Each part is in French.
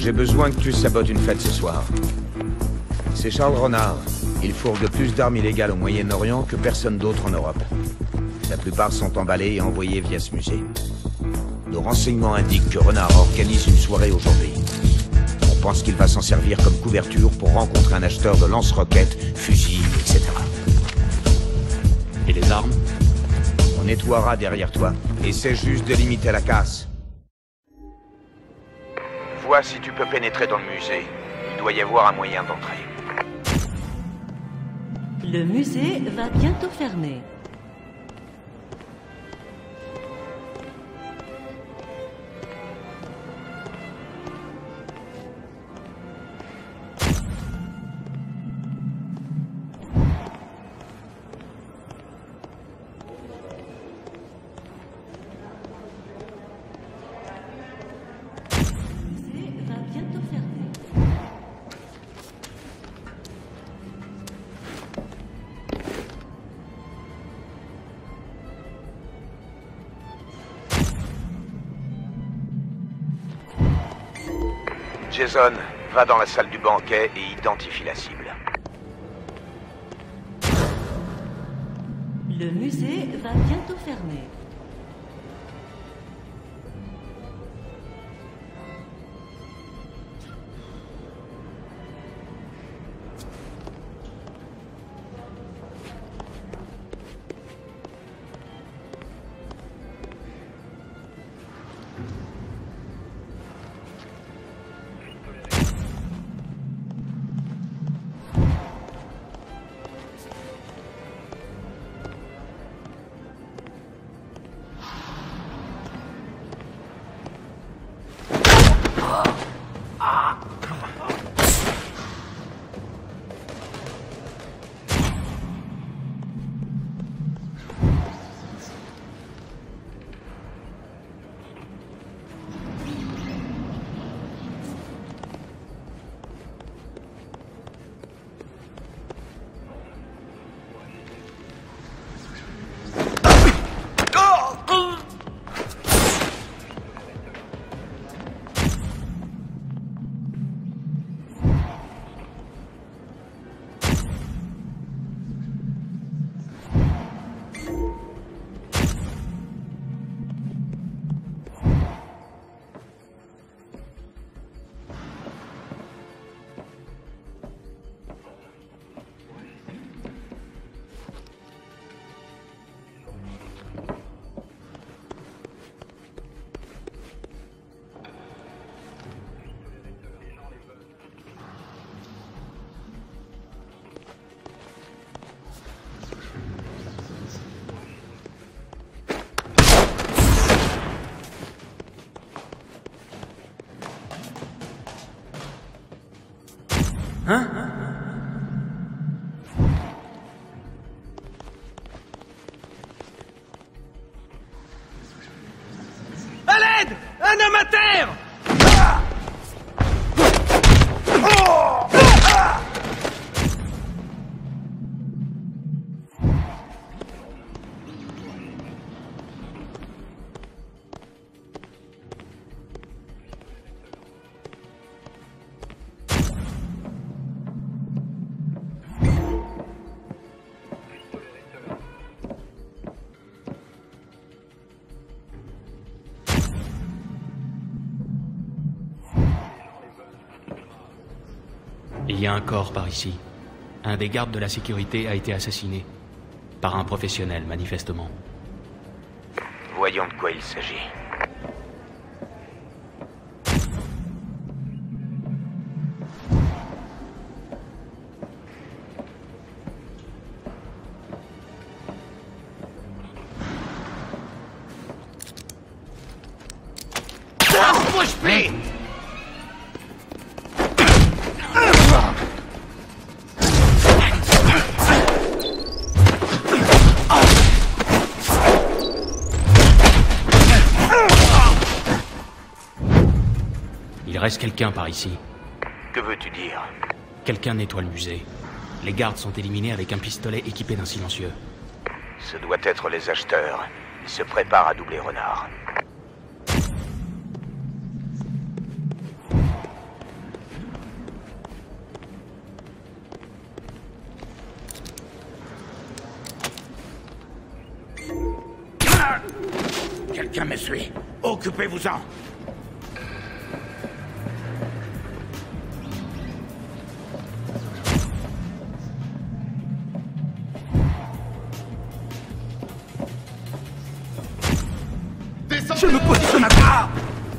J'ai besoin que tu sabotes une fête ce soir. C'est Charles Renard. Il fourgue plus d'armes illégales au Moyen-Orient que personne d'autre en Europe. La plupart sont emballés et envoyés via ce musée. Nos renseignements indiquent que Renard organise une soirée aujourd'hui. On pense qu'il va s'en servir comme couverture pour rencontrer un acheteur de lance-roquettes, fusils, etc. Et les armes? On nettoiera derrière toi. Essaie juste de limiter la casse. Vois si tu peux pénétrer dans le musée. Il doit y avoir un moyen d'entrer. Le musée va bientôt fermer. Jason, va dans la salle du banquet et identifie la cible. Le musée va bientôt fermer. Hein? À l'aide! Un homme à terre! Il y a un corps par ici. Un des gardes de la sécurité a été assassiné. Par un professionnel, manifestement. Voyons de quoi il s'agit. Bouge-plie! Il reste quelqu'un par ici. Que veux-tu dire? Quelqu'un nettoie le musée. Les gardes sont éliminés avec un pistolet équipé d'un silencieux. Ce doit être les acheteurs. Ils se préparent à doubler Renard. Quelqu'un me suit. Occupez-vous-en. Je me positionne à droite.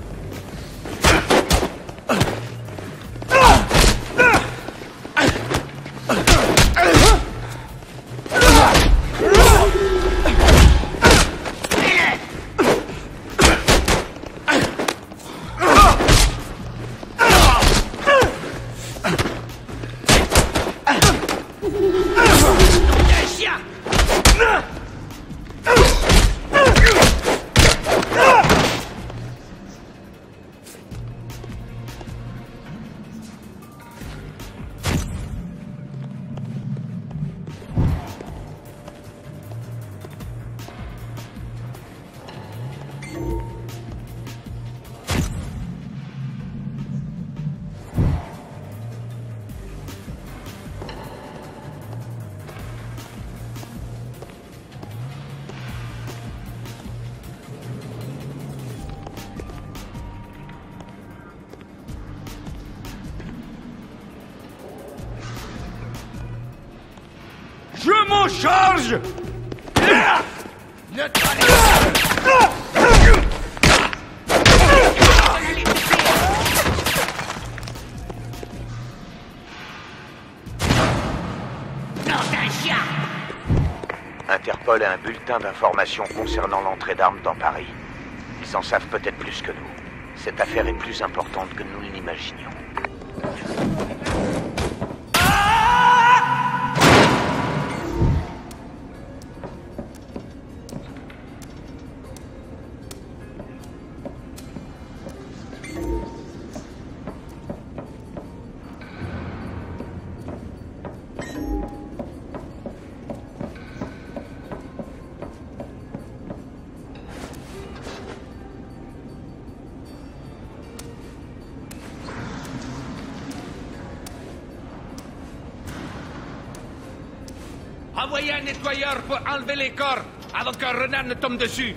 Je m'en charge. Interpol a un bulletin d'information concernant l'entrée d'armes dans Paris. Ils en savent peut-être plus que nous. Cette affaire est plus importante que nous l'imaginions. Envoyez un nettoyeur pour enlever les corps avant qu'un renard ne tombe dessus.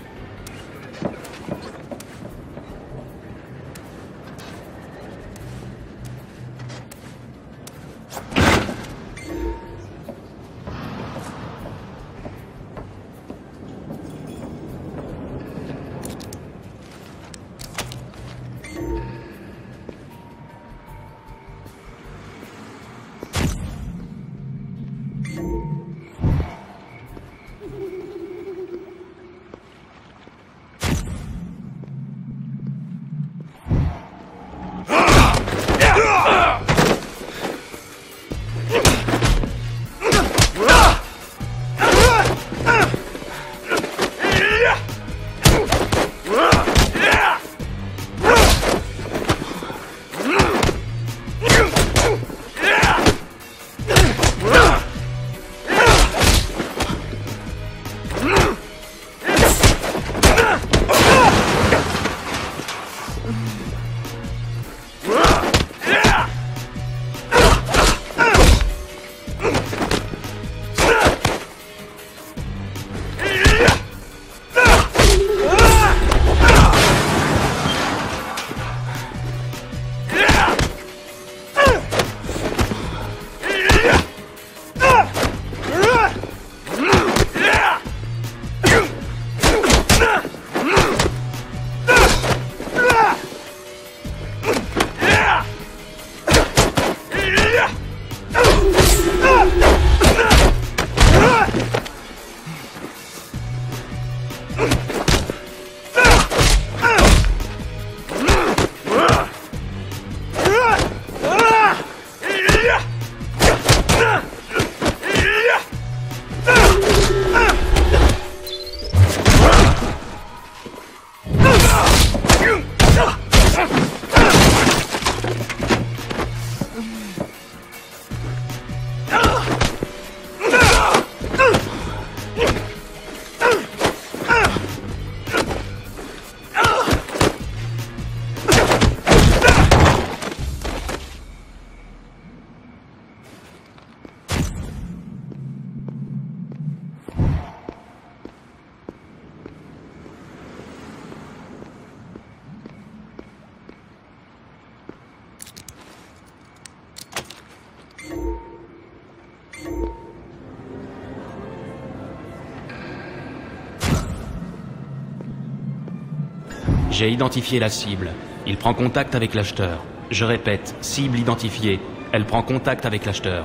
J'ai identifié la cible. Il prend contact avec l'acheteur. Je répète, cible identifiée. Elle prend contact avec l'acheteur.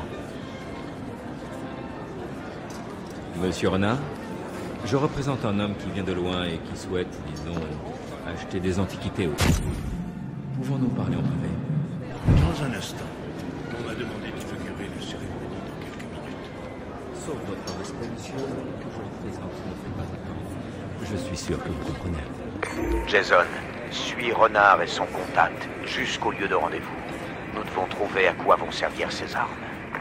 Monsieur Renard, je représente un homme qui vient de loin et qui souhaite, disons, acheter des antiquités au... Pouvons-nous parler en privé? Dans un instant. On m'a demandé de figurer la cérémonie dans quelques minutes. Sauf votre respect, monsieur, que je le présente ne fait pas attendre. Je suis sûr que vous comprenez. Jason, suis Renard et son contact jusqu'au lieu de rendez-vous. Nous devons trouver à quoi vont servir ces armes.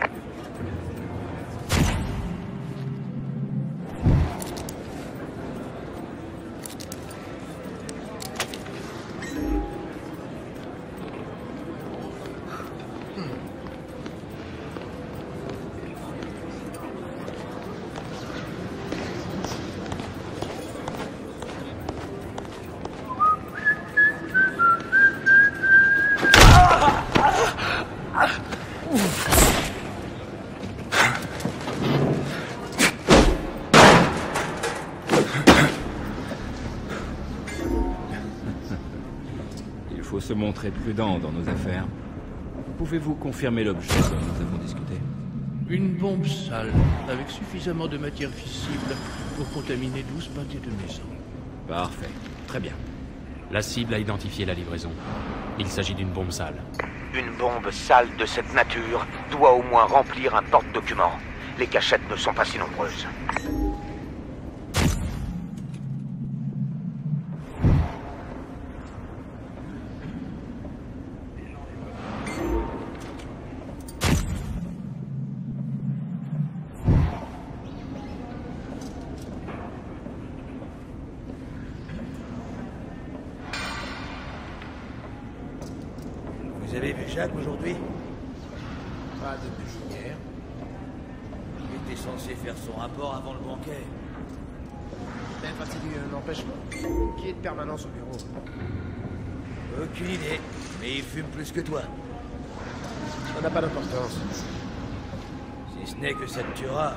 Il faut se montrer prudent dans nos affaires. Pouvez-vous confirmer l'objet dont nous avons discuté? Une bombe sale, avec suffisamment de matière fissible pour contaminer 12 pâtés de maison. Parfait. Très bien. La cible a identifié la livraison. Il s'agit d'une bombe sale. Une bombe sale de cette nature doit au moins remplir un porte-document. Les cachettes ne sont pas si nombreuses. Vous avez vu Jacques aujourd'hui? Pas depuis hier. Il était censé faire son rapport avant le banquet. Peut-être a-t-il eu un empêchement? Qui est de permanence au bureau? Aucune idée, mais il fume plus que toi. Ça n'a pas d'importance. Si ce n'est que ça te tuera.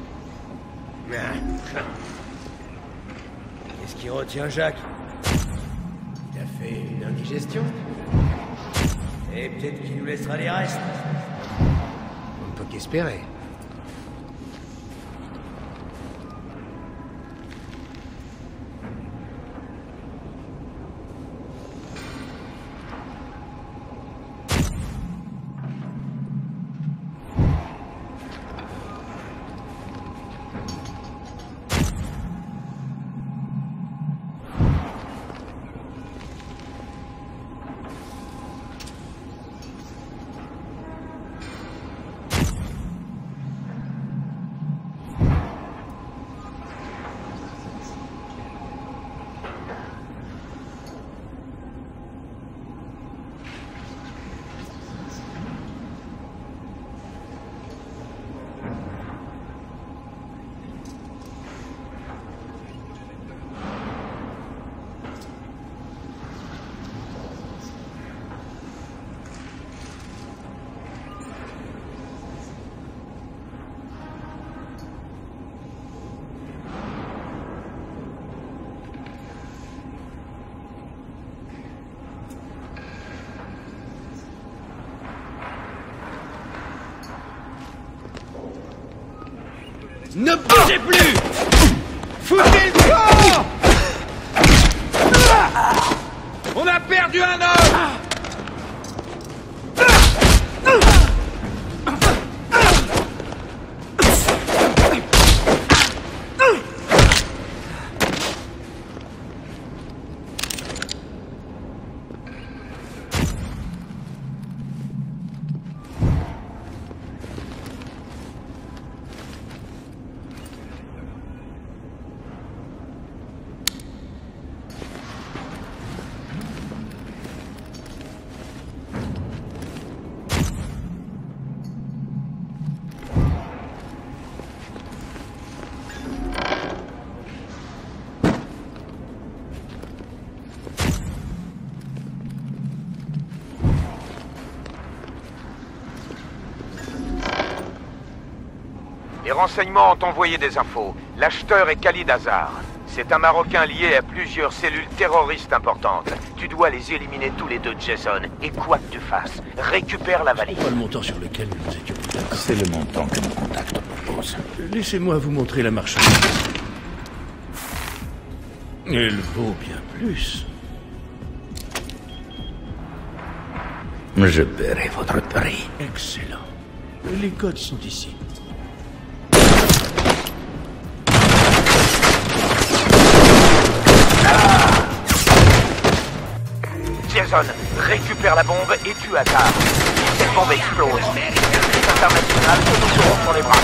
Qu'est-ce qui retient Jacques? Il a fait une indigestion? Et peut-être qu'il nous laissera les restes. On ne peut qu'espérer. Ne bougez plus! Foutez le camp! On a perdu un homme! Les renseignements ont envoyé des infos. L'acheteur est Khalid Azar. C'est un Marocain lié à plusieurs cellules terroristes importantes. Tu dois les éliminer tous les deux, Jason. Et quoi que tu fasses, récupère la valise. Pas le montant sur lequel nous étions d'accord. C'est le montant que mon contact propose. Laissez-moi vous montrer la marchandise. Elle vaut bien plus. Je paierai votre prix. Excellent. Les codes sont ici. Jason, récupère la bombe et tu attaques. Si cette bombe explose, c'est international que nous serons sur les bras.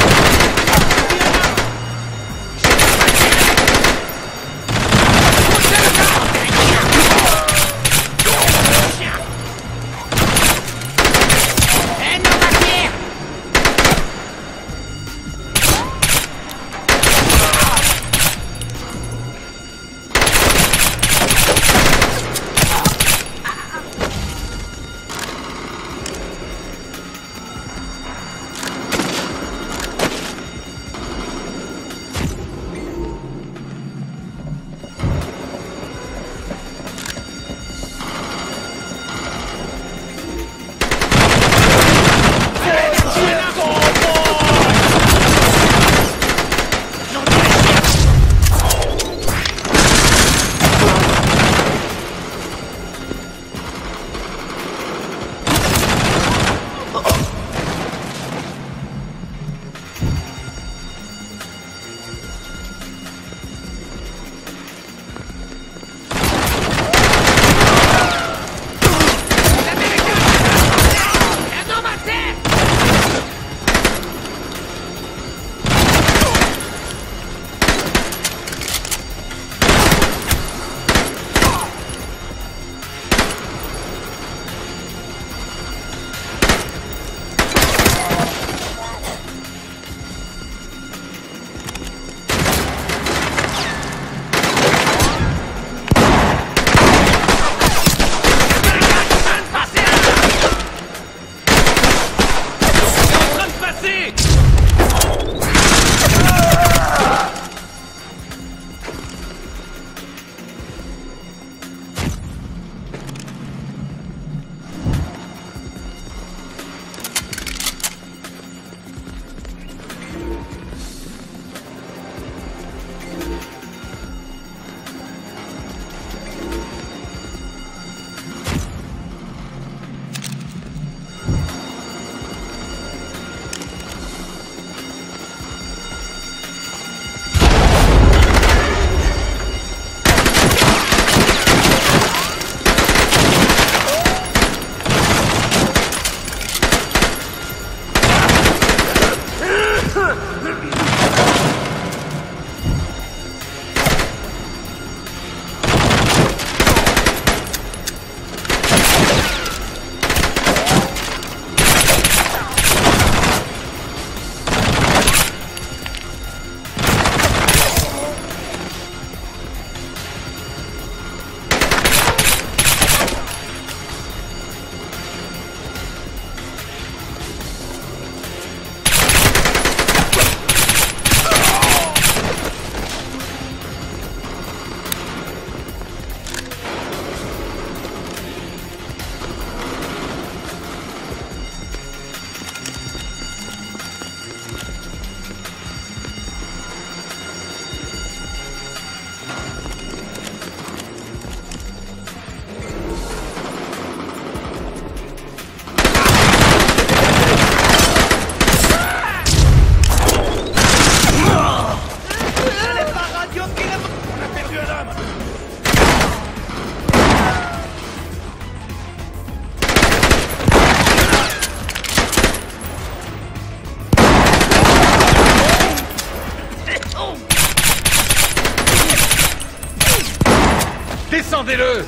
Descendez-le!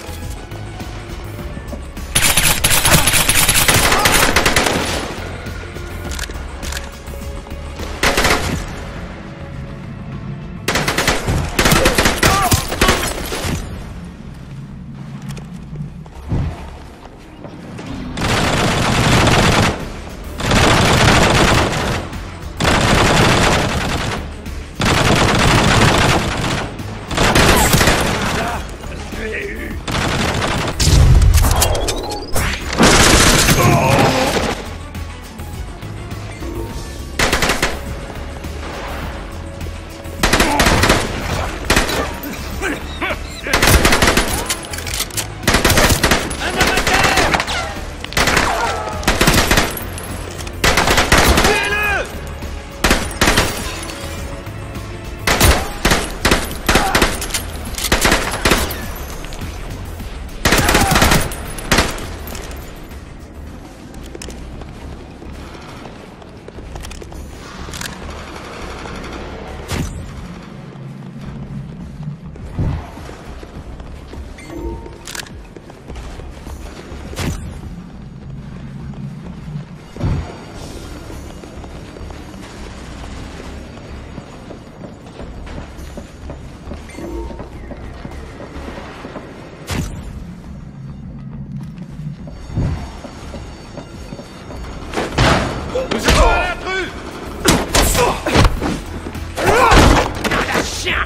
chien!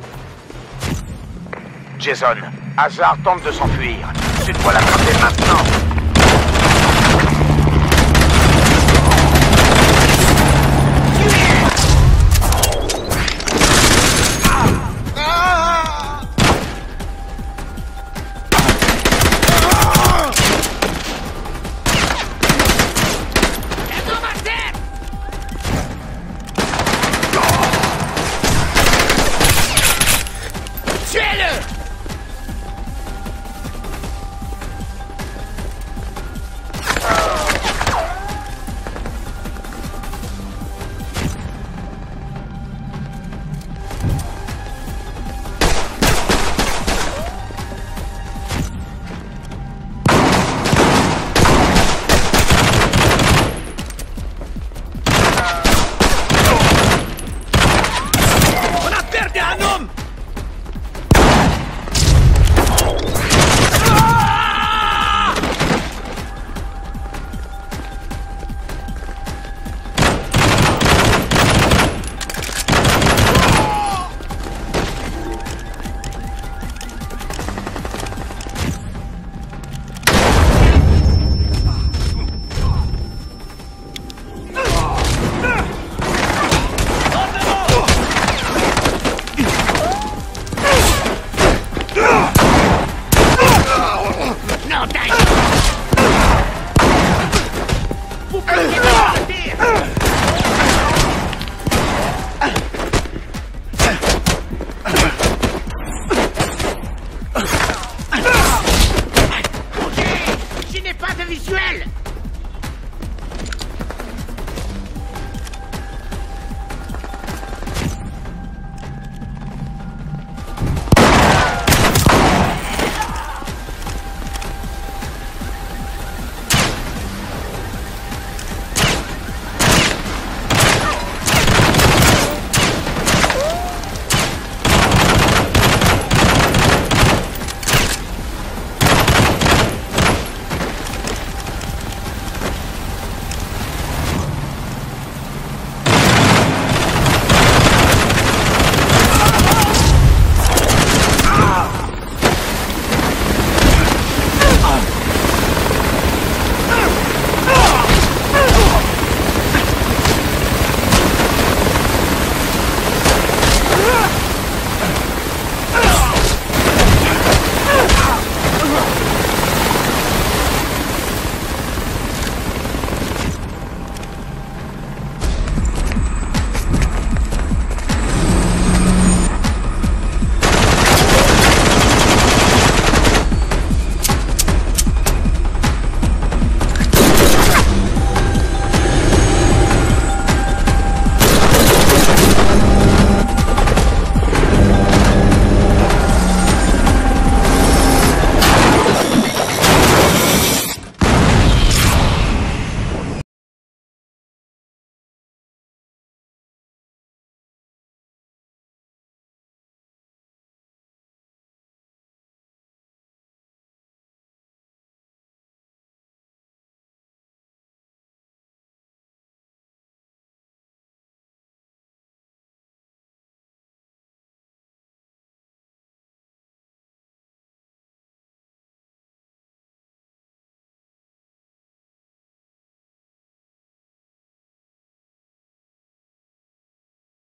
Jason, Hazard tente de s'enfuir. Tu dois l'attraper maintenant.